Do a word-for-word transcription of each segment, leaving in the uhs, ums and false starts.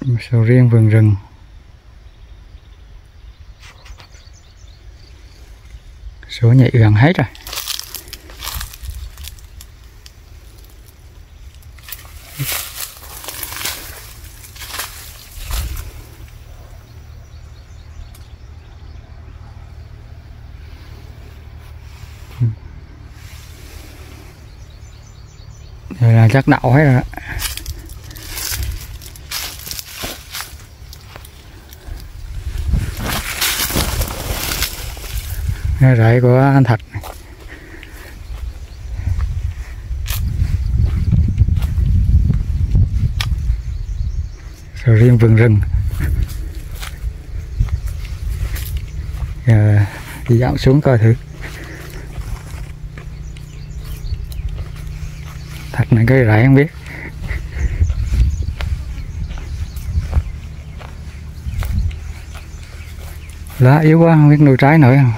Sầu riêng vườn rừng. Sữa nhạy gần hết rồi. Đây là chắc đậu hết rồi đó. Đây rễ của anh Thạch. Sầu riêng vườn rừng. Giờ đi dạo xuống coi thử. Thạch này cái rễ không biết. Lá yếu quá không biết nuôi trái nổi không.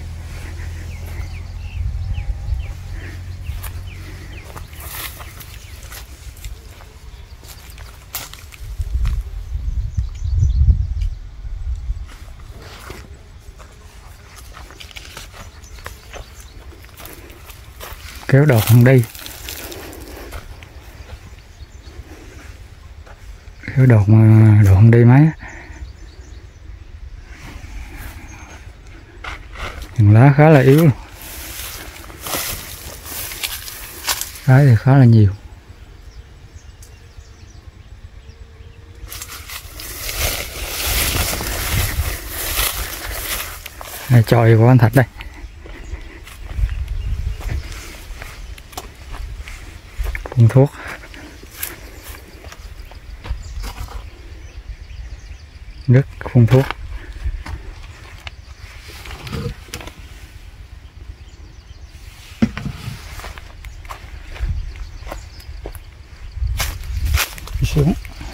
Kéo đột không đi. Kéo đột mà đột không đi mấy. Lá khá là yếu. Trái thì khá là nhiều. Đây, chòi của anh Thạch đây. Phun thuốc. Nước phun thuốc. Đi xuống.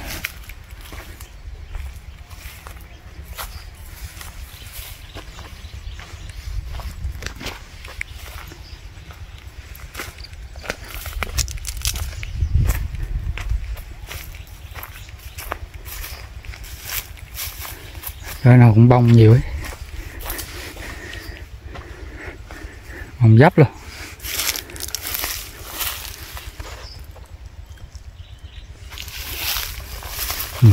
Cái nào cũng bông nhiều ấy. Bông dấp luôn. Ừ.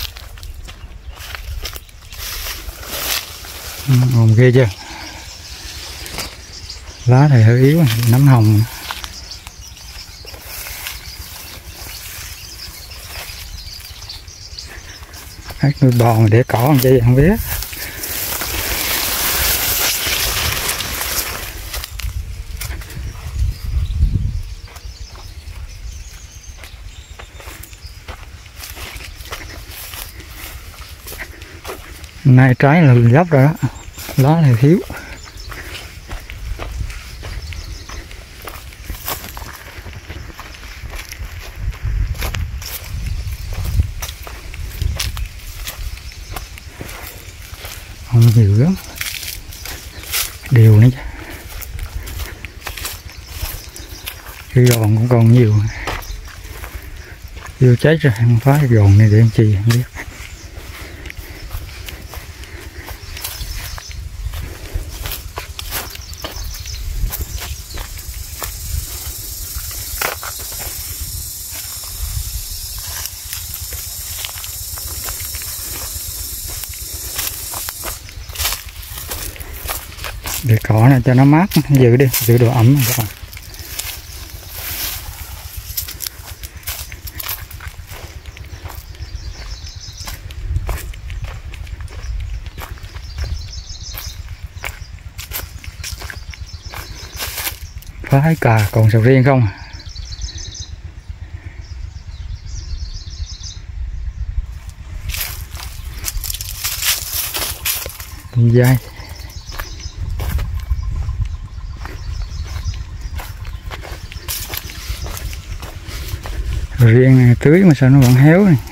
Ngon ghê chưa. Lá này hơi yếu, nấm hồng. Các nuôi bò mà để cỏ làm chi không biết. Nay trái là gấp rồi đó. Lá này thiếu. Không nhiều lắm. Đều nữa chứ. Cái gòn cũng còn nhiều. Chưa cháy rồi, không phá cái gòn này để làm chi không biết. Để cỏ này cho nó mát, giữ đi, giữ độ ẩm các bạn. Phái cà còn sầu riêng không. Dai. Riêng này tưới mà sao nó vẫn héo này.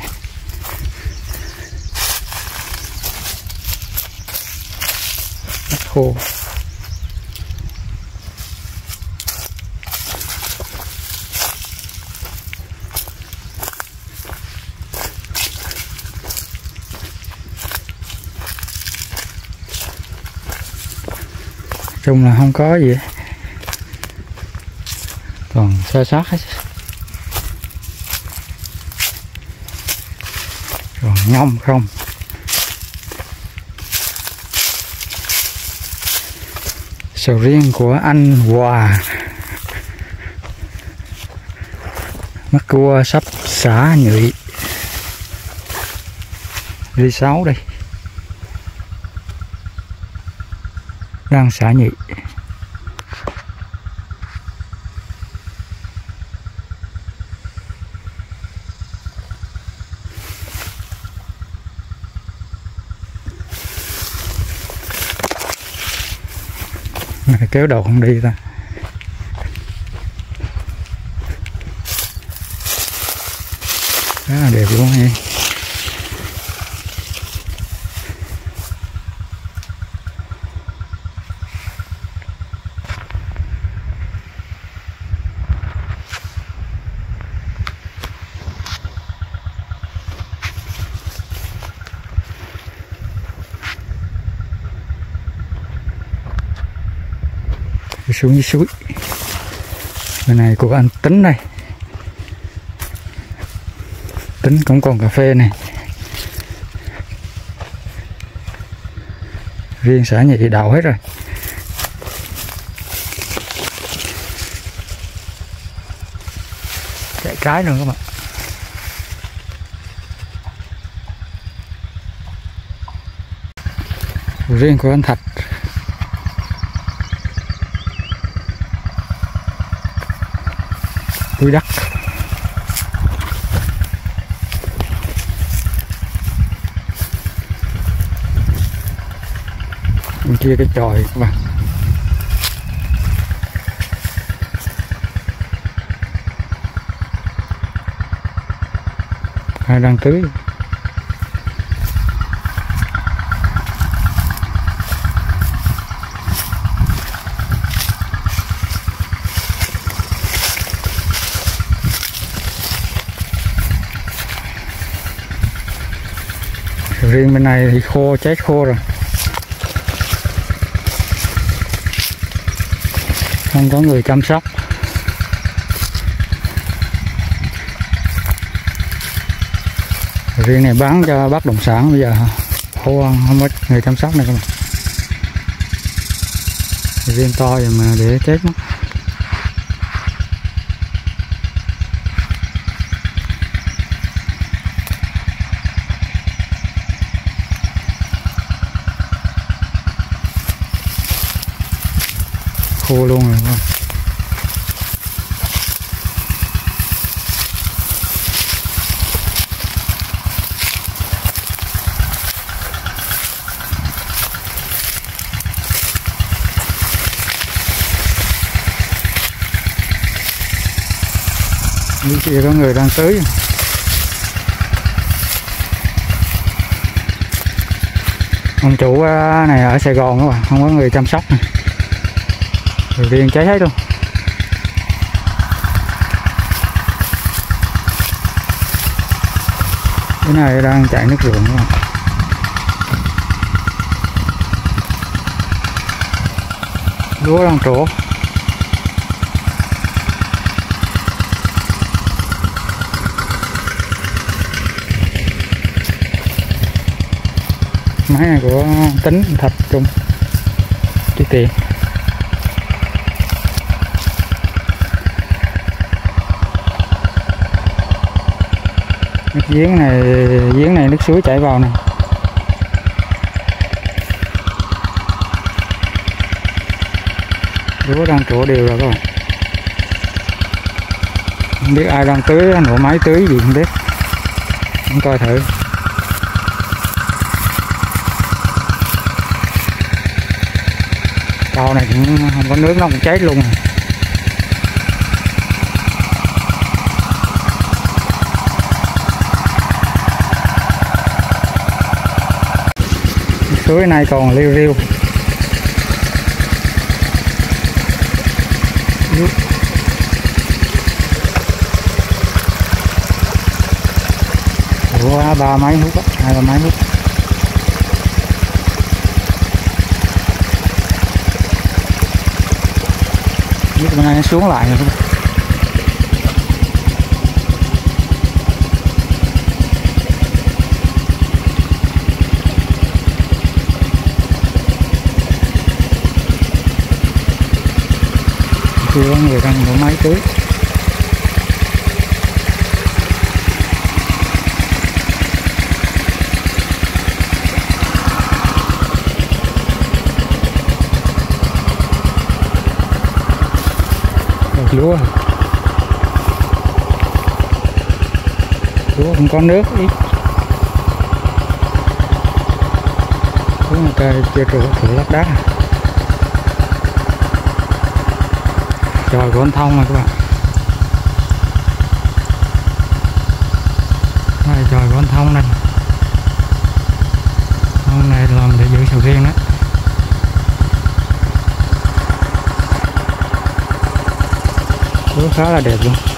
Đất khô. chung là không có gì còn sơ sát hết, còn nhông không. Sầu riêng của anh Hòa, mắt cua sắp xả nhụy, ri sáu đây đang xả nhụy. Kéo đầu không đi ta. Rất là đẹp luôn nha. Xuống dưới suối bên này của anh Tính này, Tính cũng còn cà phê này, riêng xã nhị đào hết rồi. Chạy trái luôn các bạn. Riêng của anh Thạch túi đất. Bên kia cái chòi các bạn. Hai đang tưới. Riêng bên này thì khô, chết khô rồi, không có người chăm sóc. Riêng này bán cho bất động sản bây giờ khô không có người chăm sóc này các bạn. Riêng to rồi mà để chết mất. Khô luôn rồi. Bên kia có người đang tới. Ông chủ này ở Sài Gòn các bạn, không có người chăm sóc này. Rồi riêng cháy hết luôn. Cái này đang chạy nước ruộng các bạn. Lúa đang trổ. Máy này của Tính Thạch Trung chi tiền. Nước giếng này, giếng này nước suối chảy vào này. Lúa đang trổ đều rồi các bạn. Không biết ai đang tưới, nổ máy tưới gì không biết. Không coi thử. Cầu này cũng không có nước, nó cũng cháy luôn. Suối này còn liêu riêu. Ủa, ba máy hút á, hai ba máy hút. Biết bên này nó xuống lại rồi các bạn. Chưa có người đang có máy tưới. Lúa lúa không có nước ít, lúa người ta chưa trổ thử lát đá. Trời của anh Thông này các bạn, đây trời của anh Thông này, hôm này làm để giữ sầu riêng đó. Lúa khá là đẹp luôn.